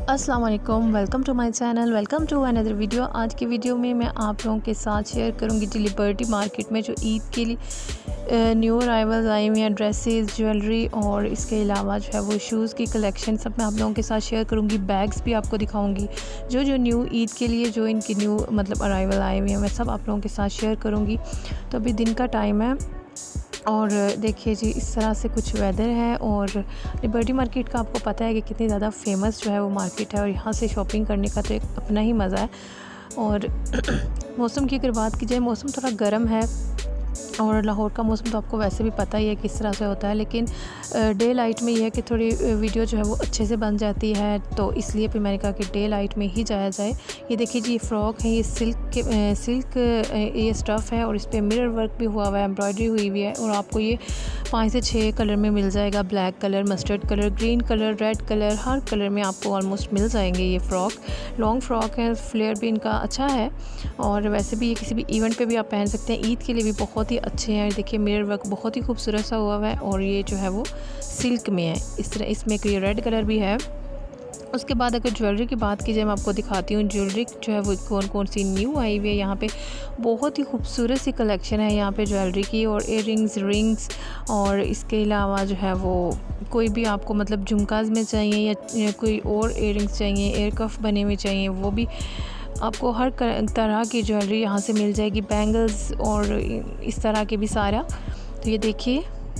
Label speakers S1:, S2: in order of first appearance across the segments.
S1: अस्सलाम वालेकुम, welcome to my channel, welcome to another video. आज की वीडियो में मैं आप लोगों के साथ शेयर करूंगी लिबर्टी मार्केट में जो ईद के लिए न्यू अराइवल्स आई हुई हैं, ड्रेसेस, ज्वेलरी और इसके अलावा जो है वो शूज़ की कलेक्शन सब मैं आप लोगों के साथ शेयर करूंगी। बैग्स भी आपको दिखाऊंगी जो न्यू ईद के लिए जो इनकी न्यू अराइवल आए हुए हैं मैं सब आप लोगों के साथ शेयर करूँगी। तो अभी दिन का टाइम है और देखिए जी इस तरह से कुछ वेदर है। और लिबर्टी मार्केट का आपको पता है कि कितनी ज़्यादा फेमस जो है वो मार्केट है और यहाँ से शॉपिंग करने का तो एक अपना ही मज़ा है। और मौसम की अगर बात की जाए, मौसम थोड़ा गर्म है और लाहौर का मौसम तो आपको वैसे भी पता ही है किस तरह से होता है, लेकिन डे लाइट में ये है कि थोड़ी वीडियो जो है वो अच्छे से बन जाती है, तो इसलिए फिर मैंने कहा कि डे लाइट में ही जाया जाए। ये देखिए जी, ये फ़्रॉक है, ये सिल्क ये स्टफ़ है और इस पर मिरर वर्क भी हुआ हुआ है, एम्ब्रॉयडरी हुई हुई है। और आपको ये 5 से 6 कलर में मिल जाएगा, black colour, mustard colour, green colour, red colour, हर कलर में आपको ऑलमोस्ट मिल जाएंगे। ये फ़्रॉक लॉन्ग फ्रॉक है, फ्लेयर भी इनका अच्छा है और वैसे भी ये किसी भी इवेंट पे भी आप पहन सकते हैं। ईद के लिए भी बहुत ही अच्छे हैं। देखिए मिरर वर्क बहुत ही खूबसूरत सा हुआ है और ये जो है वो सिल्क में है इस तरह। इसमें कोई रेड कलर भी है। उसके बाद अगर ज्वेलरी की बात की जाए, मैं आपको दिखाती हूँ ज्वेलरी जो है वो कौन कौन सी न्यू आई हुई है। यहाँ पे बहुत ही खूबसूरत सी कलेक्शन है यहाँ पे ज्वेलरी की, और इयररिंग्स, रिंग्स, और इसके अलावा जो है वो कोई भी आपको मतलब झुमकाज में चाहिए या कोई और इयररिंग्स चाहिए, एयर कफ बने हुए चाहिए, वो भी आपको हर तरह की ज्वेलरी यहाँ से मिल जाएगी। बैंगल्स और इस तरह के भी सारा। तो ये देखिए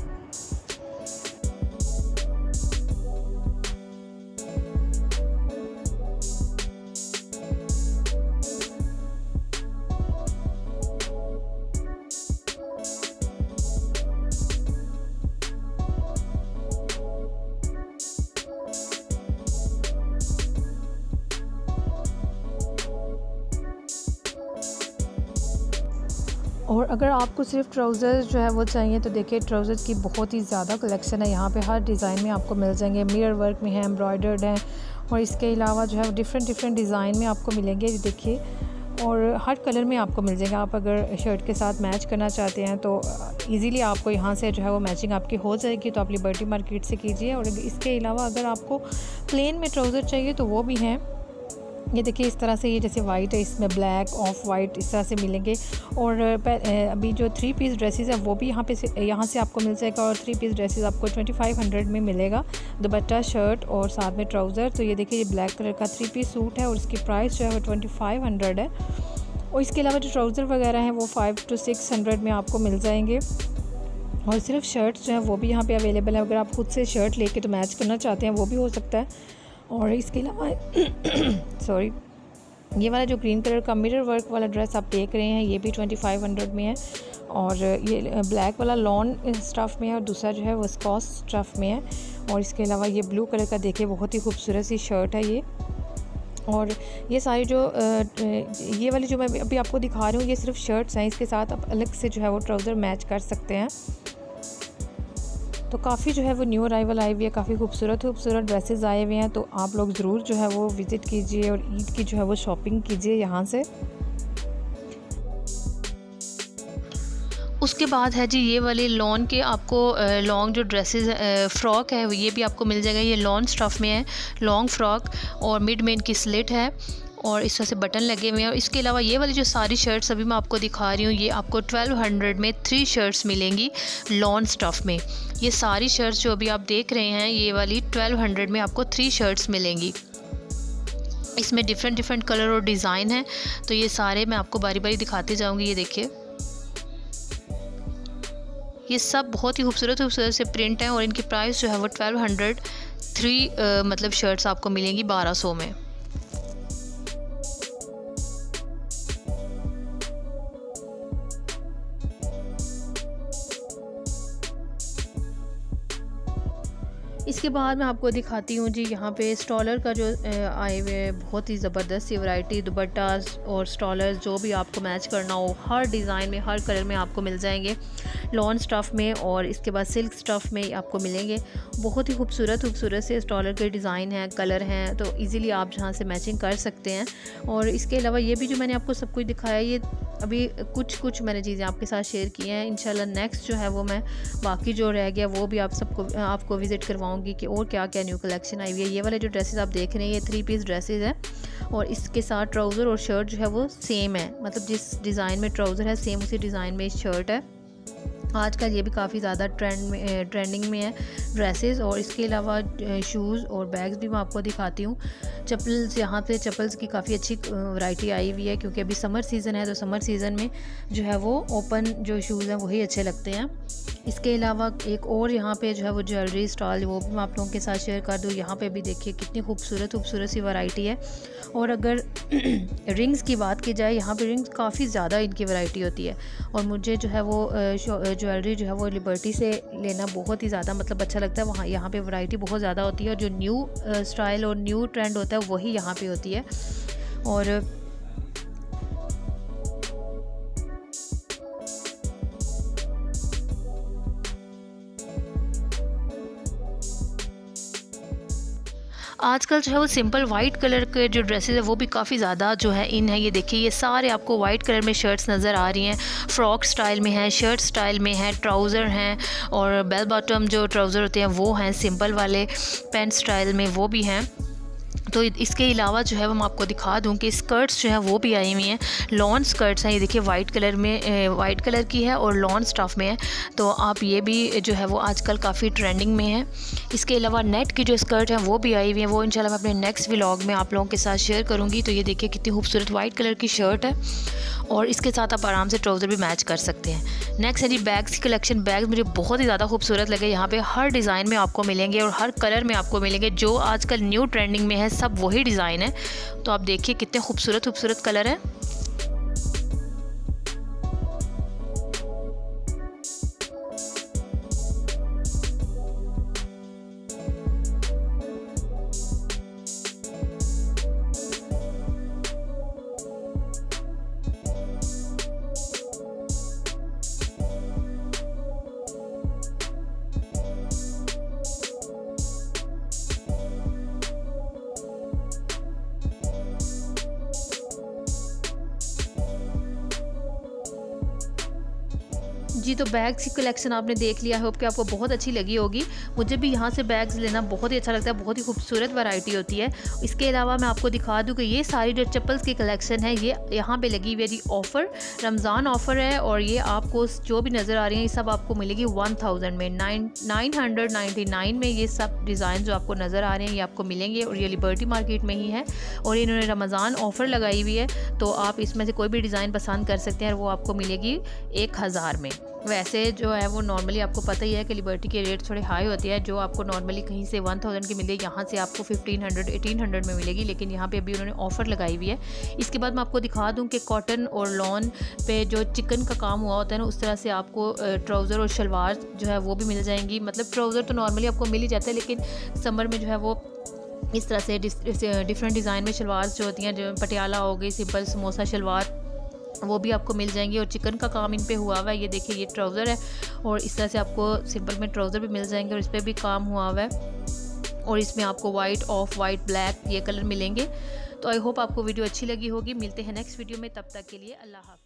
S1: और अगर आपको सिर्फ ट्राउज़र्स जो है वो चाहिए तो देखिए ट्राउज़र्स की बहुत ही ज़्यादा कलेक्शन है यहाँ पे। हर डिज़ाइन में आपको मिल जाएंगे, मिरर वर्क में है, एम्ब्रॉयडर्ड हैं, और इसके अलावा जो है डिफरेंट डिज़ाइन में आपको मिलेंगे। देखिए और हर कलर में आपको मिल जाएगा। आप अगर शर्ट के साथ मैच करना चाहते हैं तो इजीली आपको यहाँ से जो है वो मैचिंग आपकी हो जाएगी, तो आप लिबर्टी मार्केट से कीजिए। और इसके अलावा अगर आपको प्लेन में ट्राउज़र चाहिए तो वो भी हैं। ये देखिए इस तरह से, ये जैसे वाइट है, इसमें ब्लैक, ऑफ वाइट इस तरह से मिलेंगे। और अभी जो 3 पीस ड्रेसेस है वो भी यहाँ से आपको मिल जाएगा। और 3 पीस ड्रेसेस आपको 2500 में मिलेगा, दुपट्टा, शर्ट और साथ में ट्राउज़र। तो ये देखिए ये ब्लैक कलर का 3 पीस सूट है और इसकी प्राइस जो है वो 2500 है। और इसके अलावा जो ट्राउज़र वगैरह हैं वो 500 to 600 में आपको मिल जाएंगे। और सिर्फ शर्ट्स जो हैं वो भी यहाँ पे अवेलेबल है। अगर आप खुद से शर्ट लेके तो मैच करना चाहते हैं वो भी हो सकता है। और इसके अलावा सॉरी, ये वाला जो ग्रीन कलर का मिरर वर्क वाला ड्रेस आप देख रहे हैं ये भी 2500 में है। और ये ब्लैक वाला लॉन स्टफ़ में है और दूसरा जो है वो स्कॉच स्टफ़ में है। और इसके अलावा ये ब्लू कलर का देखिए बहुत ही खूबसूरत सी शर्ट है ये। और ये सारी जो ये वाली जो मैं अभी आपको दिखा रही हूँ ये सिर्फ शर्ट्स हैं, इसके साथ आप अलग से जो है वो ट्राउज़र मैच कर सकते हैं। तो काफ़ी जो है वो न्यू अराइवल आई हुई है, काफ़ी खूबसूरत ड्रेसेस आए हुए हैं। तो आप लोग ज़रूर जो है वो विज़िट कीजिए और ईद की जो है वो शॉपिंग कीजिए यहाँ से।
S2: उसके बाद है जी ये वाले लॉन के आपको लॉन्ग जो ड्रेसेस फ़्रॉक है ये भी आपको मिल जाएगा। ये लॉन स्टफ़ में है, लॉन्ग फ्रॉक, और मिड में इनकी स्लिट है और इस तरह से बटन लगे हुए हैं। और इसके अलावा ये वाली जो सारी शर्ट्स अभी मैं आपको दिखा रही हूँ ये आपको 1200 में 3 शर्ट्स मिलेंगी लॉन स्टफ़ में। ये सारी शर्ट्स जो अभी आप देख रहे हैं ये वाली 1200 में आपको 3 शर्ट्स मिलेंगी। इसमें डिफरेंट कलर और डिज़ाइन है, तो ये सारे मैं आपको बारी बारी दिखाती जाऊँगी। ये देखिए ये सब बहुत ही खूबसूरत से प्रिंट हैं और इनकी प्राइस जो है वो 1200, 3 मतलब शर्ट्स आपको मिलेंगी 1200 में। इसके बाद मैं आपको दिखाती हूँ जी यहाँ पे स्टॉलर का जो आए हुए हैं बहुत ही ज़बरदस्त सी वैरायटी, दुपट्टास और स्टॉलर्स जो भी आपको मैच करना हो हर डिज़ाइन में, हर कलर में आपको मिल जाएंगे, लॉन स्टफ़ में और इसके बाद सिल्क स्टफ़ में आपको मिलेंगे। बहुत ही खूबसूरत से स्टॉलर के डिज़ाइन हैं, कलर हैं, तो इजीली आप जहाँ से मैचिंग कर सकते हैं। और इसके अलावा ये भी जो मैंने आपको सब कुछ दिखाया ये अभी कुछ मैंने चीज़ें आपके साथ शेयर की हैं। इंशाल्लाह नेक्स्ट जो है वो मैं बाकी जो रह गया वो भी आपको विज़िट करवाऊँगी कि और क्या क्या न्यू कलेक्शन आई हुई है। ये वाले जो ड्रेसेस आप देख रहे हैं ये 3 पीस ड्रेसेस हैं और इसके साथ ट्राउज़र और शर्ट जो है वो सेम है, मतलब जिस डिज़ाइन में ट्राउज़र है सेम उसी डिज़ाइन में शर्ट है। आजकल ये भी काफ़ी ज़्यादा ट्रेंडिंग में है ड्रेसेस। और इसके अलावा शूज़ और बैग्स भी मैं आपको दिखाती हूँ। चप्पल्स, यहाँ पे चप्पल्स की काफ़ी अच्छी वैरायटी आई हुई है क्योंकि अभी समर सीज़न है, तो समर सीज़न में जो है वो ओपन जो शूज़ हैं वही अच्छे लगते हैं। इसके अलावा एक और यहाँ पे जो है वो ज्वेलरी स्टॉल, वो भी मैं आप लोगों के साथ शेयर कर दूँ। यहाँ पे भी देखिए कितनी खूबसूरत सी वैरायटी है। और अगर रिंग्स की बात की जाए, यहाँ पे रिंग्स काफ़ी ज़्यादा इनकी वैरायटी होती है और मुझे जो है वो ज्वेलरी जो है वो लिबर्टी से लेना बहुत ही ज़्यादा मतलब अच्छा लगता है। वहाँ यहाँ पे वैरायटी बहुत ज़्यादा होती है और जो न्यू स्टाइल और न्यू ट्रेंड होता है वही यहाँ पे होती है। और आजकल जो है वो सिंपल वाइट कलर के जो ड्रेसेस है वो भी काफ़ी ज़्यादा जो है इन है। ये देखिए ये सारे आपको वाइट कलर में शर्ट्स नज़र आ रही हैं, फ्रॉक स्टाइल में है, शर्ट स्टाइल में है, ट्राउज़र हैं और बेल बॉटम जो ट्राउज़र होते हैं वो हैं, सिंपल वाले पैंट स्टाइल में वो भी हैं। तो इसके अलावा जो है वो मैं आपको दिखा दूं कि स्कर्ट्स जो है वो भी आई हुई हैं, लॉन स्कर्ट्स हैं। ये देखिए वाइट कलर में, वाइट कलर की है और लॉन स्टफ़ में है, तो आप ये भी जो है वो आजकल काफ़ी ट्रेंडिंग में है। इसके अलावा नेट की जो स्कर्ट है वो भी आई हुई है, वो इंशाल्लाह मैं अपने नेक्स्ट व्लॉग में आप लोगों के साथ शेयर करूँगी। तो ये देखिए कितनी खूबसूरत वाइट कलर की शर्ट है और इसके साथ आप आराम से ट्राउज़र भी मैच कर सकते हैं। नेक्स्ट है जी बैग्स की कलेक्शन। बैग्स मुझे बहुत ही ज़्यादा खूबसूरत लगे। यहाँ पे हर डिज़ाइन में आपको मिलेंगे और हर कलर में आपको मिलेंगे। जो आजकल न्यू ट्रेंडिंग में है सब वही डिज़ाइन है, तो आप देखिए कितने खूबसूरत कलर हैं। जी तो बैग्स की कलेक्शन आपने देख लिया, होप कि आपको बहुत अच्छी लगी होगी। मुझे भी यहाँ से बैग्स लेना बहुत ही अच्छा लगता है, बहुत ही खूबसूरत वैरायटी होती है। इसके अलावा मैं आपको दिखा दूँ कि ये सारी जो चप्पल्स की कलेक्शन है ये यहाँ पे लगी हुई है जी ऑफ़र, रमज़ान ऑफ़र है और ये आपको जो भी नज़र आ रही है ये सब आपको मिलेगी 1000 में, 999 में ये सब डिज़ाइन जो आपको नज़र आ रहे हैं ये आपको मिलेंगे और ये लिबर्टी मार्केट में ही है और इन्होंने रमज़ान ऑफ़र लगाई हुई है, तो आप इसमें से कोई भी डिज़ाइन पसंद कर सकते हैं और वो आपको मिलेगी 1000 में। वैसे जो है वो नॉर्मली आपको पता ही है कि लिबर्टी के रेट थोड़े हाई होते हैं, जो आपको नॉर्मली कहीं से 1000 की मिलेगी यहाँ से आपको 1500 1800 में मिलेगी, लेकिन यहाँ पे अभी उन्होंने ऑफ़र लगाई हुई है। इसके बाद मैं आपको दिखा दूँ कि कॉटन और लॉन पे जो चिकन का काम हुआ होता है ना, उस तरह से आपको ट्राउज़र और शलवार जो है वो भी मिल जाएंगी। मतलब ट्राउज़र तो नॉर्मली आपको मिल ही जाता है, लेकिन समर में जो है वो इस तरह से डिफरेंट डिज़ाइन में शलवार जो होती हैं, जो पटियाला हो गई, सिंपल समोसा शलवार, वो भी आपको मिल जाएंगी। और चिकन का काम इन पे हुआ हुआ है। ये देखिए ये ट्राउज़र है और इस तरह से आपको सिंपल में ट्राउज़र भी मिल जाएंगे और इस पर भी काम हुआ हुआ है और इसमें आपको वाइट, ऑफ वाइट, ब्लैक ये कलर मिलेंगे। तो आई होप आपको वीडियो अच्छी लगी होगी। मिलते हैं नेक्स्ट वीडियो में, तब तक के लिए अल्लाह हाफ़िज़।